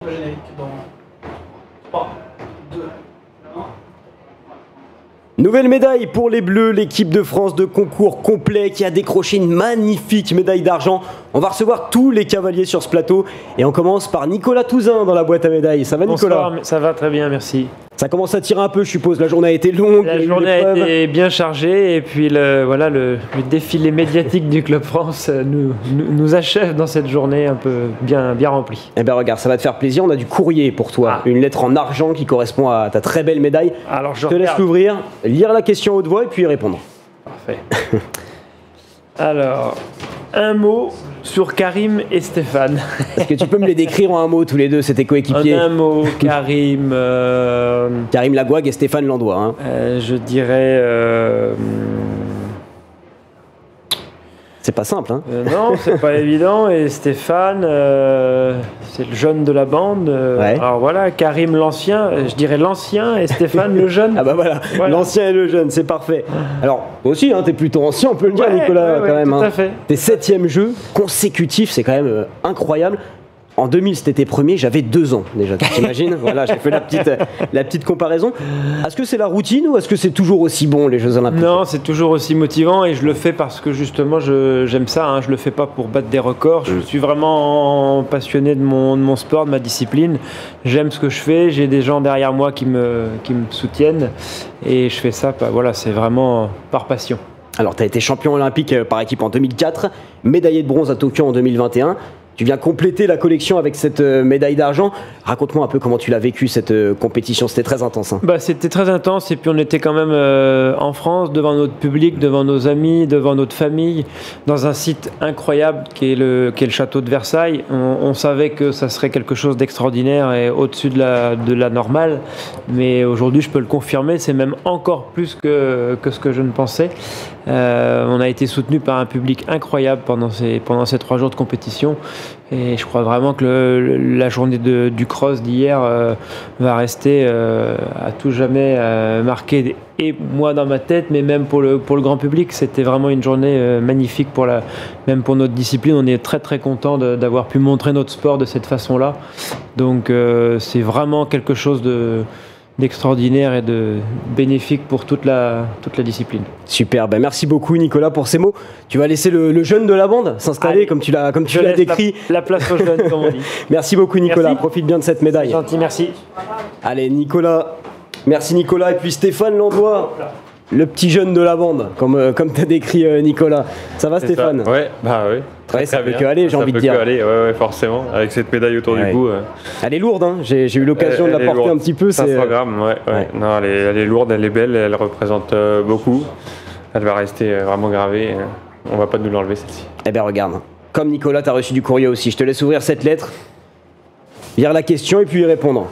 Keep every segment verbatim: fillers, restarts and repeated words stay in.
Générique dans trois, deux, un. Nouvelle médaille pour les Bleus, l'équipe de France de concours complet qui a décroché une magnifique médaille d'argent. On va recevoir tous les cavaliers sur ce plateau et on commence par Nicolas Touzin dans la boîte à médailles. Ça va Nicolas? Bonsoir, ça va très bien, merci. Ça commence à tirer un peu, je suppose. La journée a été longue. La journée a été bien chargée et puis le, voilà, le, le défilé médiatique du Club France nous, nous, nous achève dans cette journée un peu bien, bien remplie. Eh bien regarde, ça va te faire plaisir. On a du courrier pour toi. Ah. Une lettre en argent qui correspond à ta très belle médaille. Alors je, je te laisse regarde. l'ouvrir, lire la question à haute voix et puis y répondre. Parfait. Alors, un mot sur Karim et Stéphane. Est-ce que tu peux me les décrire en un mot tous les deux? C'était coéquipiers. En un mot, Karim. Euh, Karim Lagouag et Stéphane Landois. Hein. euh, je dirais. Euh, C'est pas simple, hein? euh, non, c'est pas évident. Et Stéphane, euh, c'est le jeune de la bande. Euh, Ouais. Alors voilà, Karim l'ancien, euh, je dirais l'ancien, et Stéphane le jeune. Ah bah voilà, Voilà. l'ancien et le jeune, c'est parfait. Alors, toi aussi, hein, t'es plutôt ancien, on peut le dire, Ouais, Nicolas, ouais, ouais, quand même. tout hein. à fait. Tes septième jeux consécutifs, c'est quand même euh, incroyable. En deux mille, c'était tes premiers, j'avais deux ans déjà, tu t'imagines? Voilà, j'ai fait la petite, euh, la petite comparaison. Est-ce que c'est la routine ou est-ce que c'est toujours aussi bon, les Jeux Olympiques? Non, c'est toujours aussi motivant et je le fais parce que justement je- j'aime ça, hein. Je le fais pas pour battre des records, je suis vraiment passionné de mon, de mon sport, de ma discipline, j'aime ce que je fais, j'ai des gens derrière moi qui me, qui me soutiennent et je fais ça, bah, voilà, c'est vraiment par passion. Alors, tu as été champion olympique euh, par équipe en deux mille quatre, médaillé de bronze à Tokyo en deux mille vingt et un. Tu viens compléter la collection avec cette euh, médaille d'argent. Raconte-moi un peu comment tu l'as vécu cette euh, compétition, c'était très intense. Hein. Bah, c'était très intense et puis on était quand même euh, en France, devant notre public, devant nos amis, devant notre famille, dans un site incroyable qui est le, qui est le château de Versailles. On, on savait que ça serait quelque chose d'extraordinaire et au-dessus de la, de la normale, mais aujourd'hui je peux le confirmer, c'est même encore plus que, que ce que je ne pensais. Euh, on a été soutenu par un public incroyable pendant ces, pendant ces trois jours de compétition. Et je crois vraiment que le, le, la journée de, du cross d'hier euh, va rester euh, à tout jamais euh, marquée, et moi dans ma tête, mais même pour le, pour le grand public. C'était vraiment une journée euh, magnifique, pour la, même pour notre discipline. On est très très content d'avoir pu montrer notre sport de cette façon-là. Donc euh, c'est vraiment quelque chose de... d'extraordinaire et de bénéfique pour toute la, toute la discipline. Super, ben merci beaucoup Nicolas pour ces mots. Tu vas laisser le, le jeune de la bande s'installer Allez, comme tu l'as comme tu Je l'as laisse décrit. La, la place aux jeunes, comme on dit. Merci beaucoup Nicolas, Merci. profite bien de cette médaille. Gentil, merci. Allez Nicolas, merci Nicolas et puis Stéphane Landois, le petit jeune de la bande, comme, euh, comme tu as décrit euh, Nicolas. Ça va C'est Stéphane? ça. Ouais, bah oui. Très, Ouais, ça très peut bien. que aller, j'ai Ça envie de peut dire. que aller, ouais, ouais, forcément. Avec cette médaille autour Ouais. du cou. euh, Elle est lourde, hein. j'ai j'ai eu l'occasion de elle la est porter lourde. un petit peu. cinq c'est- cents grammes, ouais. ouais. Ouais. Non, elle est, elle est lourde, elle est belle, elle représente euh, beaucoup. Elle va rester euh, vraiment gravée. euh, On va pas nous l'enlever celle-ci. Eh bien regarde, comme Nicolas, tu as reçu du courrier aussi. Je te laisse ouvrir cette lettre, lire la question et puis y répondre.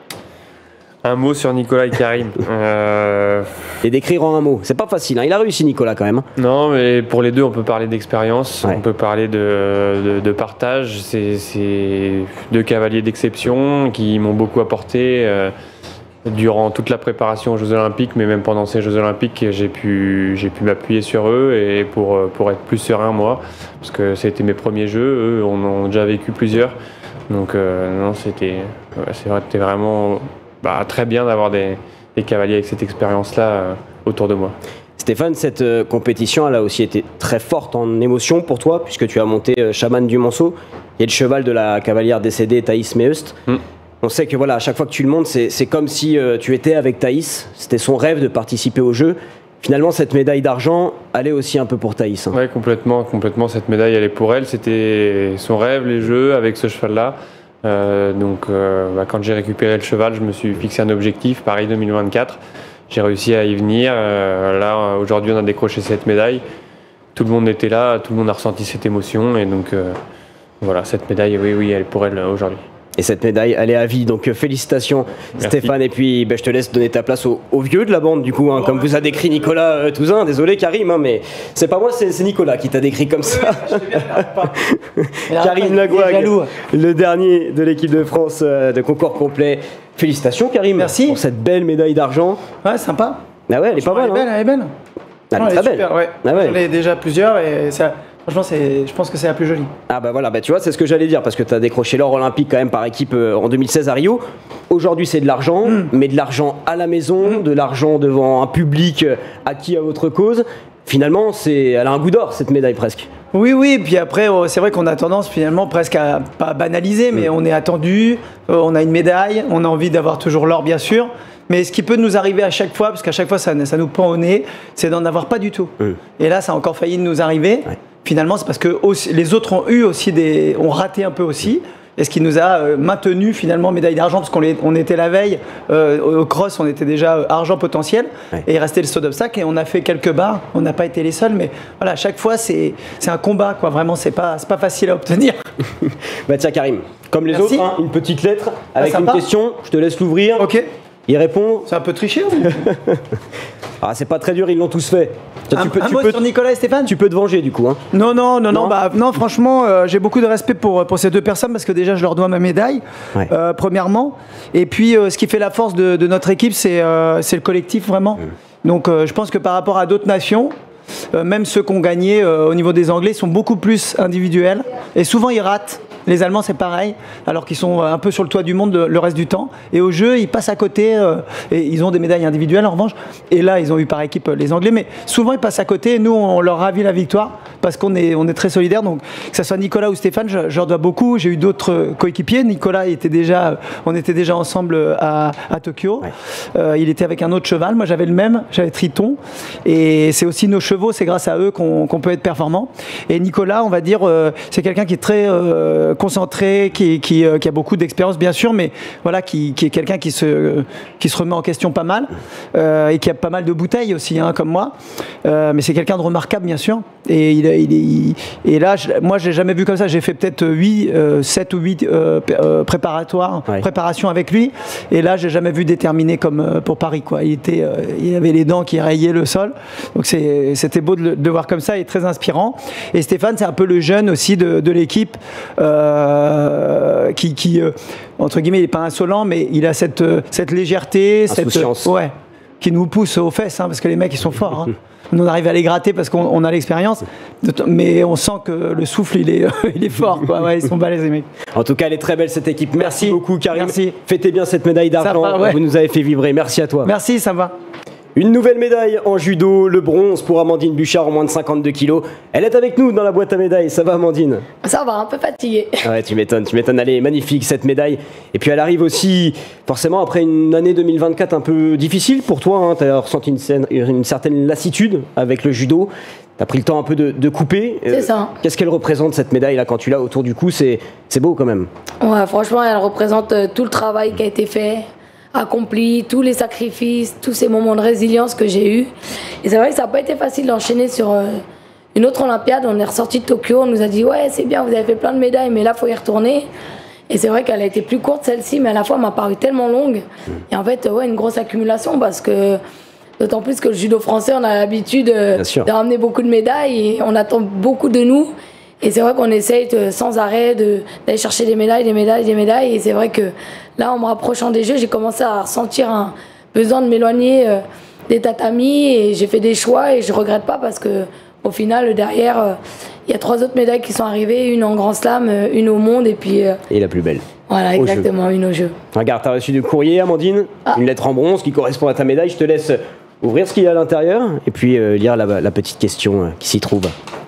Un mot sur Nicolas et Karim. Euh, Et d'écrire en un mot. C'est pas facile, hein. Il a réussi Nicolas quand même. hein. Non, mais pour les deux, on peut parler d'expérience, Ouais. on peut parler de, de, de partage. C'est c'est deux cavaliers d'exception qui m'ont beaucoup apporté euh, durant toute la préparation aux Jeux Olympiques, mais même pendant ces Jeux Olympiques, j'ai pu, j'ai pu m'appuyer sur eux et pour, pour être plus serein, moi, parce que c'était mes premiers Jeux, eux on en ont déjà vécu plusieurs. Donc, euh, non, c'était ouais, c'est vrai, c'était vraiment bah, très bien d'avoir des, des cavaliers avec cette expérience-là euh, autour de moi. Stéphane, cette euh, compétition, elle a aussi été très forte en émotion pour toi, puisque tu as monté euh, Chaman du Monceau, qui est le cheval de la cavalière décédée Thaïs Meust. Mm. On sait que voilà, à chaque fois que tu le montes, c'est c'est comme si euh, tu étais avec Thaïs. C'était son rêve de participer au jeu. Finalement, cette médaille d'argent, elle est aussi un peu pour Thaïs. hein. Oui, complètement, complètement. Cette médaille, elle est pour elle. C'était son rêve, les Jeux, avec ce cheval-là. Euh, donc, euh, bah, quand j'ai récupéré le cheval, je me suis fixé un objectif, Paris deux mille vingt-quatre. J'ai réussi à y venir. Euh, là, aujourd'hui, on a décroché cette médaille. Tout le monde était là, tout le monde a ressenti cette émotion. Et donc, euh, voilà, cette médaille, oui, oui, elle est pour elle euh, aujourd'hui. Et cette médaille, elle est à vie. Donc euh, félicitations Merci. Stéphane. Et puis ben, je te laisse donner ta place au, au vieux de la bande, du coup, hein, comme vous a décrit Nicolas euh, Touzin. Désolé Karim, hein, mais c'est pas moi, c'est c'est Nicolas qui t'a décrit comme ça. Karim Lagouag, le dernier de l'équipe de France euh, de concours complet. Félicitations Karim. Merci. Pour cette belle médaille d'argent. Ouais, sympa. Ah ouais, elle est pas mal. Elle est belle, hein. elle est belle. Elle Non, est très belle. super, ouais. Ah ouais. J'en ai déjà plusieurs et ça, Franchement, c'est, je pense que c'est la plus jolie. Ah bah voilà, bah tu vois, c'est ce que j'allais dire, parce que tu as décroché l'or olympique quand même par équipe euh, en deux mille seize à Rio. Aujourd'hui, c'est de l'argent, mm. mais de l'argent à la maison, mm. de l'argent devant un public euh, acquis à votre cause. Finalement, c'est, elle a un goût d'or, cette médaille, presque. Oui, oui, puis après, c'est vrai qu'on a tendance finalement presque à, pas banaliser, mais mm. on est attendu, euh, on a une médaille, on a envie d'avoir toujours l'or, bien sûr. Mais ce qui peut nous arriver à chaque fois, parce qu'à chaque fois ça, ça nous pend au nez, c'est d'en avoir pas du tout. Mm. Et là, ça a encore failli nous arriver. Ouais. Finalement, c'est parce que aussi, les autres ont eu aussi des, ont raté un peu aussi. Et ce qui nous a euh, maintenu finalement médaille d'argent, parce qu'on on était la veille euh, au cross, on était déjà euh, argent potentiel, ouais. et il restait le saut d'obstacle et on a fait quelques barres. On n'a pas été les seuls, mais voilà, à chaque fois c'est c'est un combat, quoi. Vraiment, c'est pas c'est pas facile à obtenir. Bah tiens, Karim, comme les Merci. autres, hein, une petite lettre avec ah, une question. Je te laisse l'ouvrir. Ok. Il répond. C'est un peu triché ou Ah, c'est pas très dur, ils l'ont tous fait. Un, tu peux, un tu mot peux, sur Nicolas et Stéphane. Tu peux te venger du coup. Hein. Non, non, non, non, non, bah, non franchement, euh, j'ai beaucoup de respect pour, pour ces deux personnes parce que déjà, je leur dois ma médaille, ouais. euh, premièrement. Et puis, euh, ce qui fait la force de, de notre équipe, c'est euh, c'est le collectif, vraiment. Mmh. Donc, euh, je pense que par rapport à d'autres nations, euh, même ceux qui ont gagné euh, au niveau des Anglais sont beaucoup plus individuels. Et souvent, ils ratent. Les Allemands, c'est pareil, alors qu'ils sont un peu sur le toit du monde le reste du temps. Et au jeu, ils passent à côté, euh, et ils ont des médailles individuelles en revanche. Et là, ils ont eu par équipe les Anglais. Mais souvent, ils passent à côté. Et nous, on leur ravit la victoire parce qu'on est, on est très solidaires. Donc, que ce soit Nicolas ou Stéphane, je, je leur dois beaucoup. J'ai eu d'autres coéquipiers. Nicolas était déjà, on était déjà ensemble à, à Tokyo. Ouais. Euh, il était avec un autre cheval. Moi, j'avais le même. J'avais Triton. Et c'est aussi nos chevaux. C'est grâce à eux qu'on, qu'on peut être performant. Et Nicolas, on va dire, euh, c'est quelqu'un qui est très euh, concentré, qui, qui, euh, qui a beaucoup d'expérience bien sûr, mais voilà, qui, qui est quelqu'un qui se, euh, qui se remet en question pas mal euh, et qui a pas mal de bouteilles aussi, hein, comme moi. Euh, mais c'est quelqu'un de remarquable bien sûr. Et, il, il, il, et là, je, moi, je l'ai jamais vu comme ça. J'ai fait peut-être huit, sept ou huit euh, préparatoires, ouais. préparations avec lui. Et là, j'ai jamais vu déterminé comme euh, pour Paris, quoi. Il était, euh, il avait les dents qui rayaient le sol. Donc c'est, c'était beau de le de voir comme ça et très inspirant. Et Stéphane, c'est un peu le jeune aussi de, de l'équipe. Euh, qui, qui euh, entre guillemets, il n'est pas insolent, mais il a cette, euh, cette légèreté, cette, euh, ouais, qui nous pousse aux fesses, hein, parce que les mecs, ils sont forts. Hein. On arrive à les gratter parce qu'on on a l'expérience, mais on sent que le souffle, il est, il est fort. Quoi. Ouais, ils sont balèzes, les mecs. En tout cas, elle est très belle, cette équipe. Merci, Merci. beaucoup, Karim. Merci. Fêtez bien cette médaille d'argent. Ouais. Vous nous avez fait vibrer. Merci à toi. Merci, ça va. Une nouvelle médaille en judo, le bronze pour Amandine Bouchard en moins de cinquante-deux kilos. Elle est avec nous dans la boîte à médailles. Ça va, Amandine? Ça va, un peu fatiguée. Ouais, tu m'étonnes, tu m'étonnes. Elle est magnifique, cette médaille. Et puis elle arrive aussi, forcément, après une année deux mille vingt-quatre un peu difficile pour toi. Hein. Tu as ressenti une, scène, une certaine lassitude avec le judo. Tu as pris le temps un peu de, de couper. C'est euh, ça. Qu'est-ce qu'elle représente, cette médaille, là, quand tu l'as autour du cou? C'est, c'est beau, quand même. Ouais, franchement, elle représente tout le travail qui a été fait, accompli, tous les sacrifices, tous ces moments de résilience que j'ai eus. Et c'est vrai que ça n'a pas été facile d'enchaîner sur euh, une autre Olympiade. On est ressorti de Tokyo, on nous a dit « Ouais, c'est bien, vous avez fait plein de médailles, mais là, il faut y retourner ». Et c'est vrai qu'elle a été plus courte, celle-ci, mais à la fois, elle m'a paru tellement longue. Et en fait, ouais, une grosse accumulation, parce que d'autant plus que le judo français, on a l'habitude euh, de ramener beaucoup de médailles et on attend beaucoup de nous. Et c'est vrai qu'on essaye de, sans arrêt de, d'aller chercher des médailles, des médailles, des médailles. Et c'est vrai que là, en me rapprochant des Jeux, j'ai commencé à ressentir un besoin de m'éloigner euh, des tatamis. Et j'ai fait des choix et je ne regrette pas parce qu'au final, derrière, euh, il y a trois autres médailles qui sont arrivées. Une en Grand Slam, euh, une au monde et puis... Euh, et la plus belle. Voilà, exactement, une au jeu. Regarde, tu as reçu du courrier, Amandine. Ah. Une lettre en bronze qui correspond à ta médaille. Je te laisse ouvrir ce qu'il y a à l'intérieur et puis euh, lire la, la petite question euh, qui s'y trouve.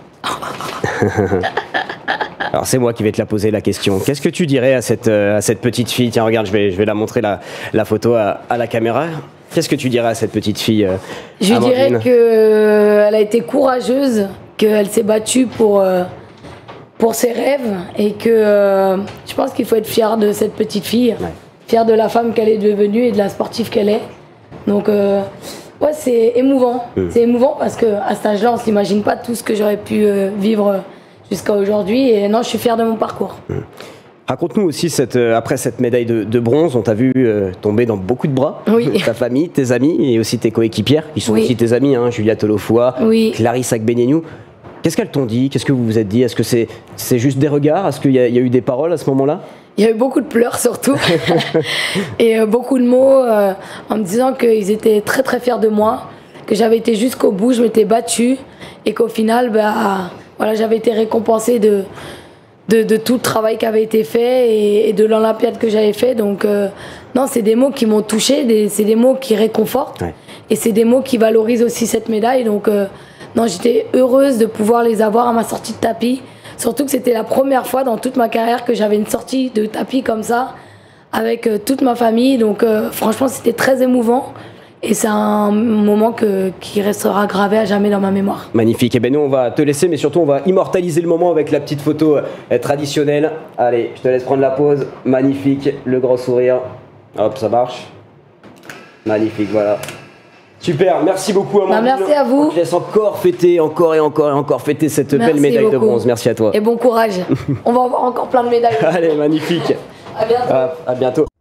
Alors c'est moi qui vais te la poser la question. Qu'est-ce que tu dirais à cette, euh, à cette petite fille? Tiens, regarde, je vais, je vais la montrer la, la photo à, à la caméra. Qu'est-ce que tu dirais à cette petite fille euh, Je Amandine? dirais qu'elle a été courageuse, qu'elle s'est battue pour, euh, pour ses rêves et que euh, je pense qu'il faut être fier de cette petite fille, ouais. fier de la femme qu'elle est devenue et de la sportive qu'elle est. Donc euh, ouais, c'est émouvant. Mmh. C'est émouvant parce qu'à cet âge-là, on ne s'imagine pas tout ce que j'aurais pu euh, vivre jusqu'à aujourd'hui. Et non, je suis fière de mon parcours. Mmh. Raconte-nous aussi, cette, euh, après cette médaille de, de bronze, on t'a vu euh, tomber dans beaucoup de bras. Oui. Ta famille, tes amis et aussi tes coéquipières, qui sont oui. aussi tes amis, hein, Julia Tolofoa, oui. Clarisse Agbenienou. Qu'est-ce qu'elles t'ont dit? Qu'est-ce que vous vous êtes dit? Est-ce que c'est, c'est juste des regards? Est-ce qu'il y a, il y a eu des paroles à ce moment-là? Il y a eu beaucoup de pleurs surtout et euh, beaucoup de mots euh, en me disant qu'ils étaient très très fiers de moi, que j'avais été jusqu'au bout, je m'étais battue et qu'au final, bah, voilà, j'avais été récompensée de, de, de tout le travail qui avait été fait et, et de l'Olympiade que j'avais fait. Donc, euh, non, c'est des mots qui m'ont touchée, c'est des mots qui réconfortent ouais. et c'est des mots qui valorisent aussi cette médaille. Donc, euh, non, j'étais heureuse de pouvoir les avoir à ma sortie de tapis. Surtout que c'était la première fois dans toute ma carrière que j'avais une sortie de tapis comme ça, avec euh, toute ma famille. Donc, euh, franchement, c'était très émouvant. Et c'est un moment que, qui restera gravé à jamais dans ma mémoire. Magnifique. Et bien nous, on va te laisser, mais surtout, on va immortaliser le moment avec la petite photo euh, traditionnelle. Allez, je te laisse prendre la pause. Magnifique. Le grand sourire. Hop, ça marche. Magnifique, voilà. Super, merci beaucoup Amandine. Bah, merci à vous. On te laisse encore fêter, encore et encore et encore fêter cette merci belle médaille beaucoup. de bronze. Merci à toi. Et bon courage. On va avoir encore plein de médailles. Allez, magnifique. À bientôt. À, à bientôt.